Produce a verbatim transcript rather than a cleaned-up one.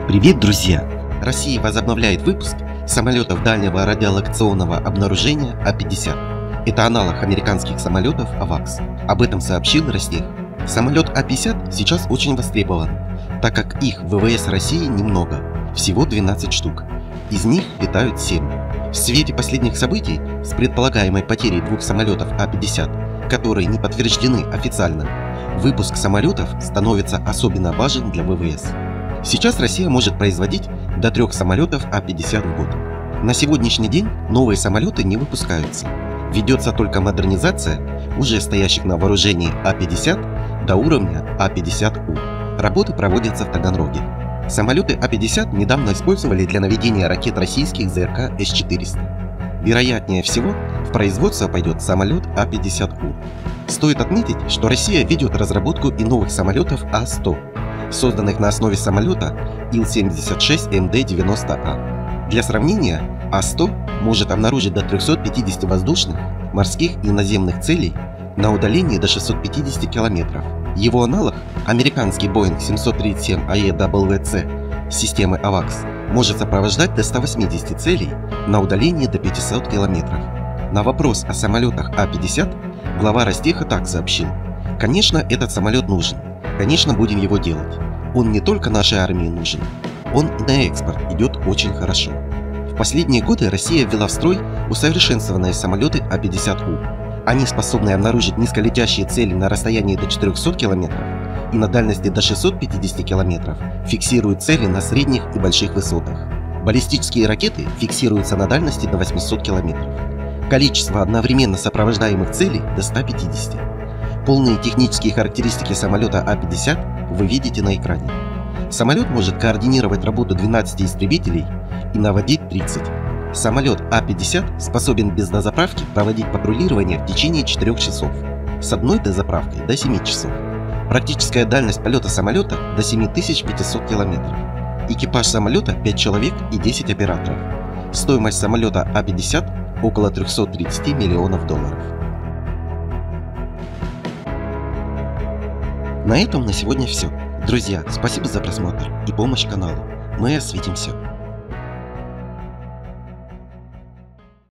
Привет, друзья! Россия возобновляет выпуск самолетов дальнего радиолокационного обнаружения А пятьдесят. Это аналог американских самолетов авакс. Об этом сообщил Ростех. Самолет А пятьдесят сейчас очень востребован, так как их в ВВС России немного, всего двенадцать штук. Из них летают семь. В свете последних событий с предполагаемой потерей двух самолетов А пятьдесят, которые не подтверждены официально, выпуск самолетов становится особенно важен для ВВС. Сейчас Россия может производить до трех самолетов А пятьдесят в год. На сегодняшний день новые самолеты не выпускаются. Ведется только модернизация уже стоящих на вооружении А пятьдесят до уровня А пятьдесят У. Работы проводятся в Таганроге. Самолеты А пятьдесят недавно использовали для наведения ракет российских З Р К С четыреста. Вероятнее всего, в производство пойдет самолет А пятьдесят У. Стоит отметить, что Россия ведет разработку и новых самолетов А сто, созданных на основе самолета Ил семьдесят шесть М Д девяносто А. Для сравнения, А сто может обнаружить до трёхсот пятидесяти воздушных, морских и наземных целей на удалении до шестисот пятидесяти километров. Его аналог, американский Боинг семьсот тридцать семь А Е дабл ю Си системы авакс, может сопровождать до ста восьмидесяти целей на удалении до пятисот километров. На вопрос о самолетах А пятьдесят глава Ростеха так сообщил: «Конечно, этот самолет нужен. Конечно, будем его делать. Он не только нашей армии нужен, он и на экспорт идет очень хорошо». В последние годы Россия ввела в строй усовершенствованные самолеты А пятьдесят У. Они способны обнаружить низколетящие цели на расстоянии до четырёхсот километров и на дальности до шестисот пятидесяти километров, фиксируют цели на средних и больших высотах. Баллистические ракеты фиксируются на дальности до восьмисот километров. Количество одновременно сопровождаемых целей до ста пятидесяти. Полные технические характеристики самолета А пятьдесят вы видите на экране. Самолет может координировать работу двенадцати истребителей и наводить тридцать. Самолет А пятьдесят способен без дозаправки проводить патрулирование в течение четырёх часов, с одной дозаправкой до семи часов. Практическая дальность полета самолета до семи тысяч пятисот километров. Экипаж самолета пять человек и десять операторов. Стоимость самолета А пятьдесят около трёхсот тридцати миллионов долларов. На этом на сегодня все. Друзья, спасибо за просмотр и помощь каналу. Мы осветим все.